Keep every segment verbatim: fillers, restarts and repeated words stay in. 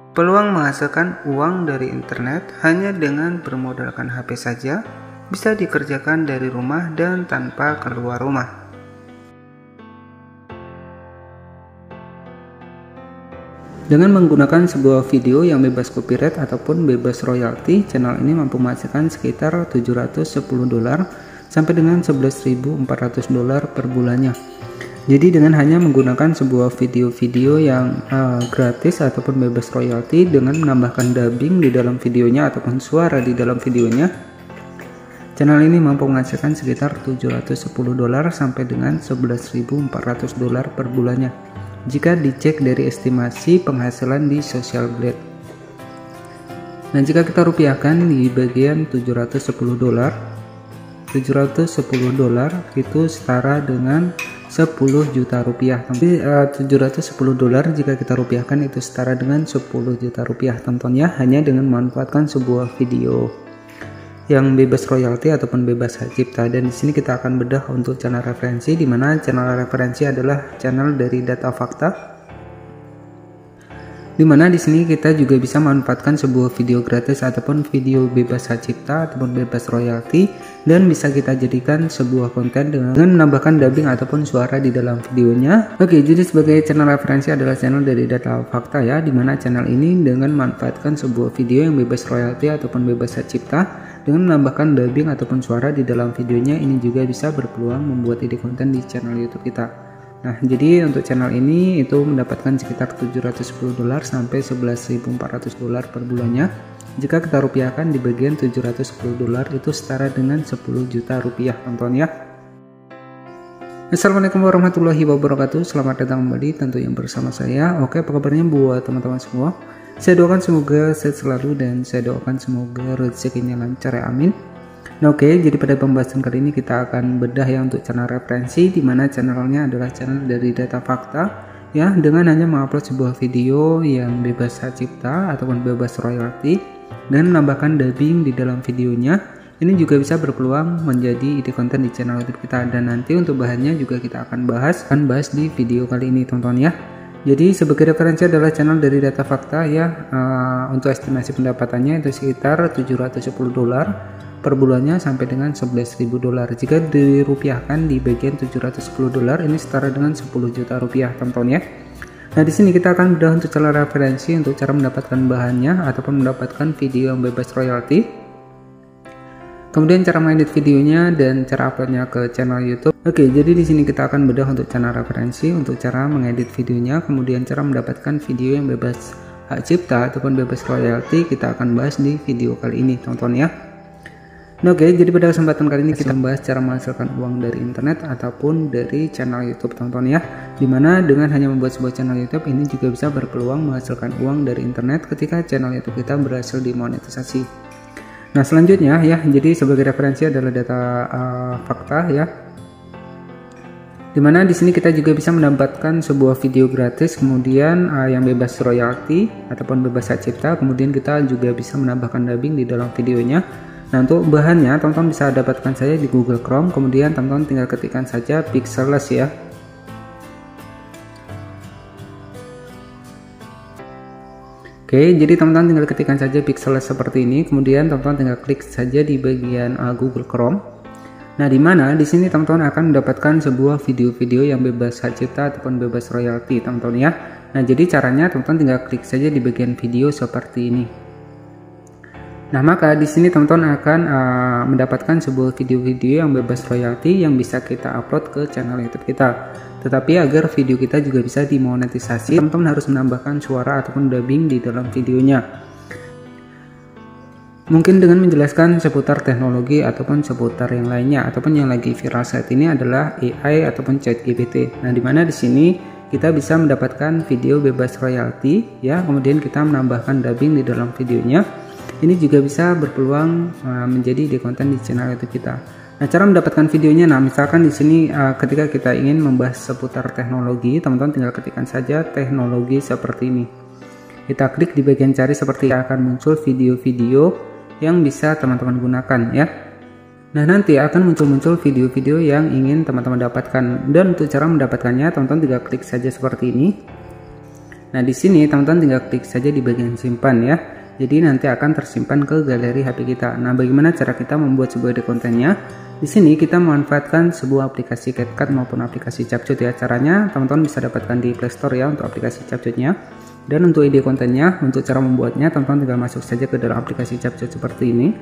Peluang menghasilkan uang dari internet hanya dengan bermodalkan H P saja bisa dikerjakan dari rumah dan tanpa keluar rumah. Dengan menggunakan sebuah video yang bebas copyright ataupun bebas royalti, channel ini mampu menghasilkan sekitar tujuh ratus sepuluh dolar sampai dengan sebelas ribu empat ratus dolar per bulannya. Jadi dengan hanya menggunakan sebuah video-video yang uh, gratis ataupun bebas royalti dengan menambahkan dubbing di dalam videonya ataupun suara di dalam videonya, channel ini mampu menghasilkan sekitar tujuh ratus sepuluh dolar sampai dengan sebelas ribu empat ratus dolar per bulannya jika dicek dari estimasi penghasilan di Social Blade. Nah, jika kita rupiahkan di bagian tujuh ratus sepuluh dolar, tujuh ratus sepuluh dolar itu setara dengan sepuluh juta rupiah. Jadi uh, tujuh ratus sepuluh dolar jika kita rupiahkan itu setara dengan sepuluh juta rupiah, tentunya hanya dengan memanfaatkan sebuah video yang bebas royalti ataupun bebas hak cipta. Dan di sini kita akan bedah untuk channel referensi, di mana channel referensi adalah channel dari Data Fakta, di mana di sini kita juga bisa memanfaatkan sebuah video gratis ataupun video bebas hak cipta ataupun bebas royalti, dan bisa kita jadikan sebuah konten dengan, dengan menambahkan dubbing ataupun suara di dalam videonya. Oke, jadi sebagai channel referensi adalah channel dari Data Fakta ya, di mana channel ini dengan memanfaatkan sebuah video yang bebas royalti ataupun bebas hak cipta dengan menambahkan dubbing ataupun suara di dalam videonya, ini juga bisa berpeluang membuat ide konten di channel YouTube kita. Nah, jadi untuk channel ini itu mendapatkan sekitar tujuh ratus sepuluh dolar sampai sebelas ribu empat ratus dolar per bulannya. Jika kita rupiahkan di bagian tujuh ratus sepuluh dolar itu setara dengan sepuluh juta rupiah, teman-teman ya. Assalamualaikum warahmatullahi wabarakatuh. Selamat datang kembali tentu yang bersama saya. Oke, apa kabarnya buat teman-teman semua? Saya doakan semoga sehat selalu dan saya doakan semoga rezekinya lancar ya, amin. Nah, oke, jadi pada pembahasan kali ini kita akan bedah ya untuk channel referensi, di mana channelnya adalah channel dari Data Fakta ya, dengan hanya mengupload sebuah video yang bebas hak cipta ataupun bebas royalti dan menambahkan dubbing di dalam videonya. Ini juga bisa berpeluang menjadi ide konten di channel YouTube kita, dan nanti untuk bahannya juga kita akan bahas akan bahas di video kali ini, teman-teman ya. Jadi sebagai referensi adalah channel dari Data Fakta ya, uh, untuk estimasi pendapatannya itu sekitar tujuh ratus sepuluh dolar per bulannya sampai dengan sebelas ribu dolar. Jika dirupiahkan di bagian tujuh ratus sepuluh dolar ini setara dengan sepuluh juta rupiah, teman-teman ya. Nah, di sini kita akan bedah untuk cara referensi untuk cara mendapatkan bahannya ataupun mendapatkan video yang bebas royalti. Kemudian cara mengedit videonya dan cara uploadnya ke channel YouTube. Oke, jadi di sini kita akan bedah untuk channel referensi, untuk cara mengedit videonya, kemudian cara mendapatkan video yang bebas hak cipta ataupun bebas royalti kita akan bahas di video kali ini, teman-teman ya. Nah, oke, jadi pada kesempatan kali ini kita membahas cara menghasilkan uang dari internet ataupun dari channel YouTube, teman-teman ya. Dimana dengan hanya membuat sebuah channel YouTube ini juga bisa berpeluang menghasilkan uang dari internet ketika channel YouTube kita berhasil dimonetisasi. Nah, selanjutnya ya, jadi sebagai referensi adalah Data uh, Fakta ya, dimana di sini kita juga bisa mendapatkan sebuah video gratis, kemudian uh, yang bebas royalti ataupun bebas hak cipta, kemudian kita juga bisa menambahkan dubbing di dalam videonya. Nah, untuk bahannya teman-teman bisa dapatkan saja di Google Chrome, kemudian teman-teman tinggal ketikkan saja Pixelless ya. Oke, jadi teman-teman tinggal ketikkan saja Pixelless seperti ini, kemudian teman-teman tinggal klik saja di bagian uh, Google Chrome. Nah, di mana di sini teman-teman akan mendapatkan sebuah video-video yang bebas hak cipta ataupun bebas royalti, teman-teman ya. Nah, jadi caranya teman-teman tinggal klik saja di bagian video seperti ini. Nah, maka di sini teman-teman akan uh, mendapatkan sebuah video-video yang bebas royalti yang bisa kita upload ke channel YouTube kita. Tetapi agar video kita juga bisa dimonetisasi, teman-teman harus menambahkan suara ataupun dubbing di dalam videonya. Mungkin dengan menjelaskan seputar teknologi ataupun seputar yang lainnya, ataupun yang lagi viral saat ini adalah A I ataupun ChatGPT. Nah, dimana di sini kita bisa mendapatkan video bebas royalti ya, kemudian kita menambahkan dubbing di dalam videonya. Ini juga bisa berpeluang uh, menjadi ide konten di channel YouTube kita. Nah, cara mendapatkan videonya, nah misalkan di sini uh, ketika kita ingin membahas seputar teknologi, teman-teman tinggal ketikkan saja teknologi seperti ini. Kita klik di bagian cari, seperti akan muncul video-video yang bisa teman-teman gunakan ya. Nah, nanti akan muncul-muncul video-video yang ingin teman-teman dapatkan, dan untuk cara mendapatkannya teman-teman tinggal klik saja seperti ini. Nah, di sini teman-teman tinggal klik saja di bagian simpan ya. Jadi nanti akan tersimpan ke galeri H P kita. Nah, bagaimana cara kita membuat sebuah ide kontennya? Di sini kita memanfaatkan sebuah aplikasi CapCut maupun aplikasi CapCut ya. Caranya teman-teman bisa dapatkan di Play Store ya untuk aplikasi CapCutnya. Dan untuk ide kontennya, untuk cara membuatnya, teman-teman tinggal masuk saja ke dalam aplikasi CapCut seperti ini.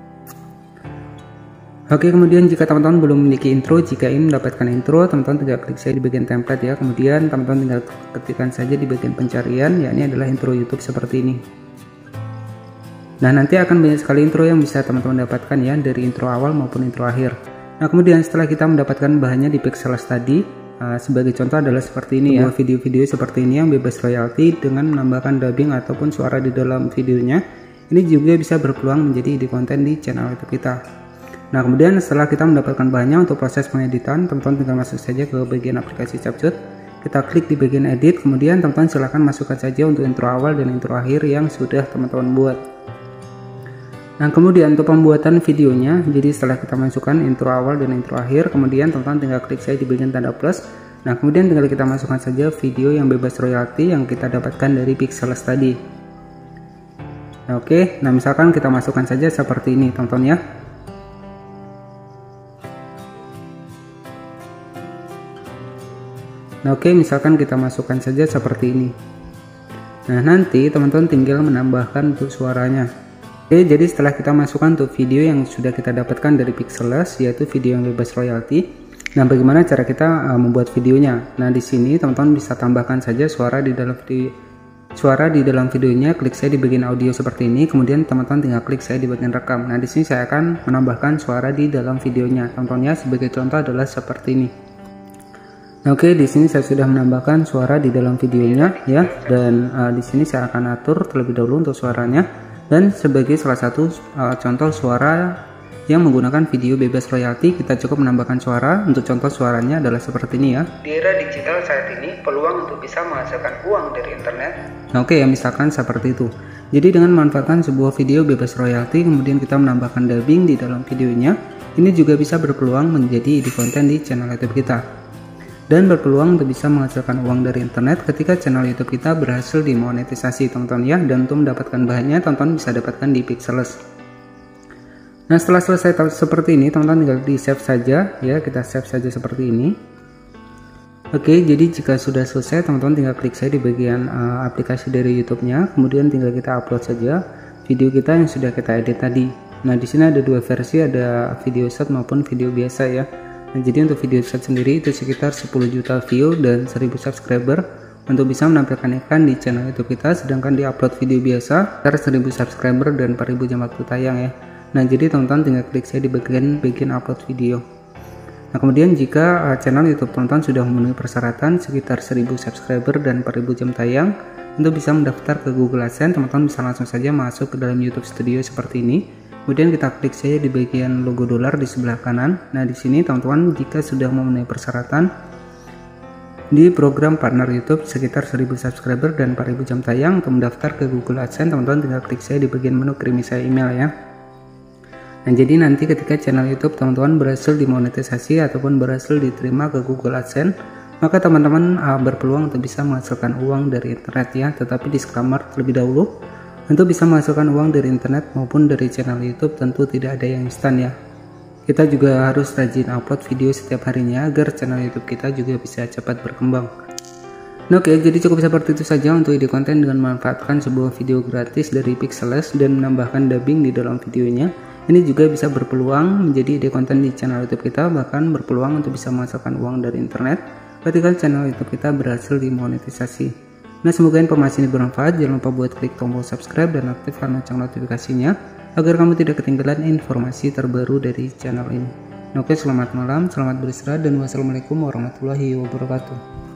Oke, kemudian jika teman-teman belum memiliki intro, jika ingin mendapatkan intro, teman-teman tinggal klik saja di bagian template ya. Kemudian teman-teman tinggal ketikkan saja di bagian pencarian, yakni adalah intro YouTube seperti ini. Nah, nanti akan banyak sekali intro yang bisa teman-teman dapatkan ya, dari intro awal maupun intro akhir. Nah, kemudian setelah kita mendapatkan bahannya di Pixels tadi, uh, sebagai contoh adalah seperti ini ya, video-video seperti ini yang bebas royalti dengan menambahkan dubbing ataupun suara di dalam videonya. Ini juga bisa berpeluang menjadi ide konten di channel YouTube kita. Nah, kemudian setelah kita mendapatkan bahannya untuk proses pengeditan, teman-teman tinggal masuk saja ke bagian aplikasi CapCut. Kita klik di bagian edit, kemudian teman-teman silahkan masukkan saja untuk intro awal dan intro akhir yang sudah teman-teman buat. Nah, kemudian untuk pembuatan videonya, jadi setelah kita masukkan intro awal dan intro akhir, kemudian teman-teman tinggal klik saja di bagian tanda plus. Nah, kemudian tinggal kita masukkan saja video yang bebas royalti yang kita dapatkan dari Pixels tadi. Nah, oke, nah misalkan kita masukkan saja seperti ini teman-teman ya. Nah, oke, misalkan kita masukkan saja seperti ini. Nah, nanti teman-teman tinggal menambahkan untuk suaranya. Oke, jadi setelah kita masukkan untuk video yang sudah kita dapatkan dari Pixels, yaitu video yang bebas royalti. Nah, bagaimana cara kita uh, membuat videonya? Nah, di sini teman-teman bisa tambahkan saja suara di dalam video. Suara di dalam videonya, klik saya di bagian audio seperti ini. Kemudian teman-teman tinggal klik saya di bagian rekam. Nah, di sini saya akan menambahkan suara di dalam videonya. Contohnya sebagai contoh adalah seperti ini. Nah, oke, di sini saya sudah menambahkan suara di dalam videonya ya, dan uh, di sini saya akan atur terlebih dahulu untuk suaranya. Dan sebagai salah satu uh, contoh suara yang menggunakan video bebas royalti, kita cukup menambahkan suara. Untuk contoh suaranya adalah seperti ini ya. Di era digital saat ini, peluang untuk bisa menghasilkan uang dari internet. Nah, oke ya, misalkan seperti itu. Jadi dengan memanfaatkan sebuah video bebas royalti, kemudian kita menambahkan dubbing di dalam videonya, ini juga bisa berpeluang menjadi ide konten di channel YouTube kita. Dan berpeluang untuk bisa menghasilkan uang dari internet ketika channel YouTube kita berhasil dimonetisasi teman-teman ya. Dan untuk mendapatkan bahannya, teman-teman bisa dapatkan di Pixels. Nah, setelah selesai seperti ini, teman-teman tinggal di save saja ya. Kita save saja seperti ini. Oke, jadi jika sudah selesai, teman-teman tinggal klik saja di bagian uh, aplikasi dari YouTube-nya. Kemudian tinggal kita upload saja video kita yang sudah kita edit tadi. Nah, di sini ada dua versi, ada video short maupun video biasa ya. Nah, jadi untuk video short sendiri itu sekitar sepuluh juta view dan seribu subscriber untuk bisa menampilkan iklan di channel YouTube kita, sedangkan di upload video biasa sekitar seribu subscriber dan empat ribu jam waktu tayang ya. Nah, jadi teman-teman tinggal klik saya di bagian bagian upload video. Nah, kemudian jika uh, channel YouTube teman-teman sudah memenuhi persyaratan sekitar seribu subscriber dan empat ribu jam tayang, untuk bisa mendaftar ke Google AdSense, teman-teman bisa langsung saja masuk ke dalam YouTube Studio seperti ini. Kemudian kita klik saja di bagian logo dolar di sebelah kanan. Nah, di sini teman-teman jika sudah memenuhi persyaratan di program partner YouTube sekitar seribu subscriber dan empat ribu jam tayang, untuk mendaftar ke Google AdSense, teman-teman tinggal klik saja di bagian menu kirim saya email ya. Nah, jadi nanti ketika channel YouTube teman-teman berhasil dimonetisasi ataupun berhasil diterima ke Google AdSense, maka teman-teman uh, berpeluang untuk bisa menghasilkan uang dari internet ya. Tetapi disclaimer terlebih dahulu, untuk bisa menghasilkan uang dari internet maupun dari channel YouTube tentu tidak ada yang instan ya. Kita juga harus rajin upload video setiap harinya agar channel YouTube kita juga bisa cepat berkembang. Nah, oke, jadi cukup seperti itu saja untuk ide konten dengan memanfaatkan sebuah video gratis dari Pixels dan menambahkan dubbing di dalam videonya. Ini juga bisa berpeluang menjadi ide konten di channel YouTube kita, bahkan berpeluang untuk bisa menghasilkan uang dari internet ketika channel YouTube kita berhasil dimonetisasi. Nah, semoga informasi ini bermanfaat. Jangan lupa buat klik tombol subscribe dan aktifkan lonceng notifikasinya agar kamu tidak ketinggalan informasi terbaru dari channel ini. Nah, oke, selamat malam, selamat beristirahat, dan wassalamualaikum warahmatullahi wabarakatuh.